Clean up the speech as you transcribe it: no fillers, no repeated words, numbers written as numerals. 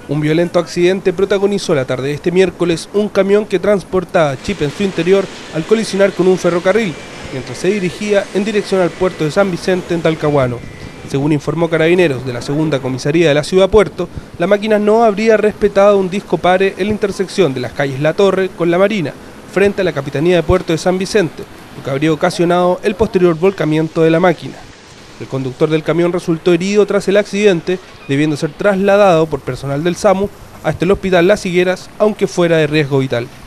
Un violento accidente protagonizó la tarde de este miércoles un camión que transportaba chip en su interior al colisionar con un ferrocarril, mientras se dirigía en dirección al puerto de San Vicente en Talcahuano. Según informó Carabineros de la segunda comisaría de la ciudad puerto, la máquina no habría respetado un disco pare en la intersección de las calles La Torre con La Marina, frente a la Capitanía de Puerto de San Vicente, lo que habría ocasionado el posterior volcamiento de la máquina. El conductor del camión resultó herido tras el accidente, debiendo ser trasladado por personal del SAMU hasta el hospital Las Higueras, aunque fuera de riesgo vital.